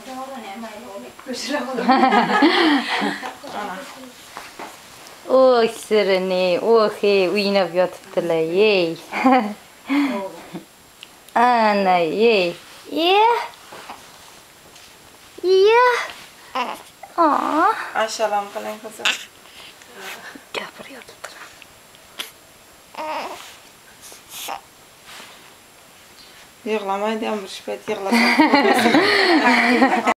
Oy sirini, ohe, o'ynab yotibdilar, yey. Ana, yey. Assalom qiling qizim. Gapiryapti. Yig'lamaydi ham bir payt yig'lasa.